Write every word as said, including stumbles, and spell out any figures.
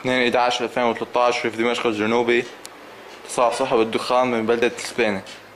اثنين أحد عشر ألفين وثلاثة عشر في دمشق الجنوبي. تصاعد سحب الدخان من بلدة السبانة.